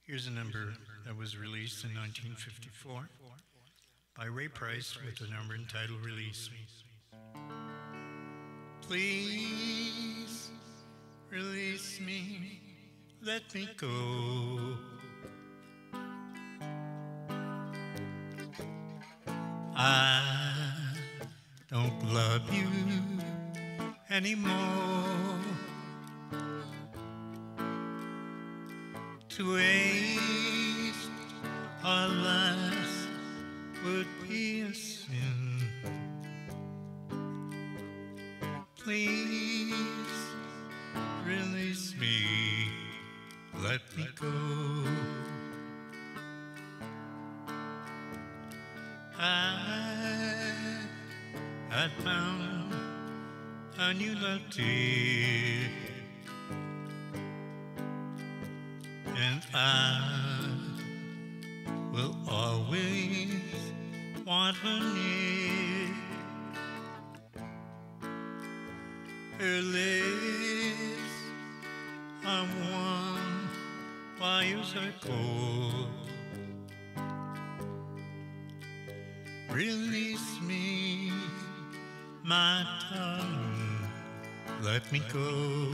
Here's a number that was released in 1954 by Ray Price with the number entitled Release Me. Please release me, let me go. I don't love you anymore. To waste our lives would be a sin. Please release me, let me go. I found a new love, dear, and I will always want her near. Her lips are warm while yours are cold. Release me, my darling, let me go.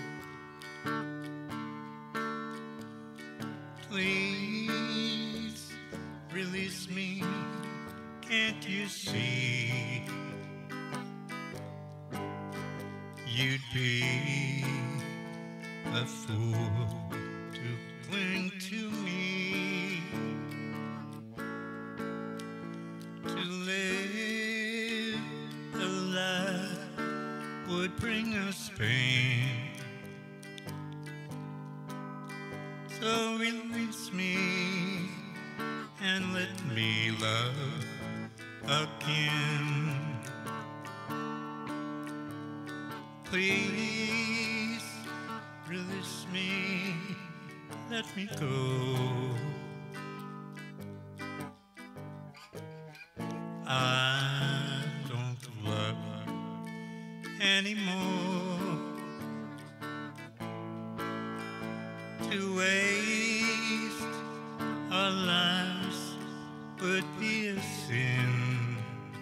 Please release me, can't you see? You'd be a fool to cling to me. To live a life would bring us pain. So release me and let me love again. Please release me, let me go. I don't love you anymore. To waste our lives would be a sin.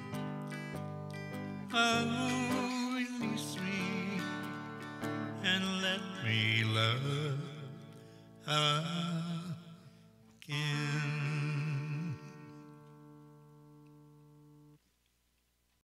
Oh, release me and let me love.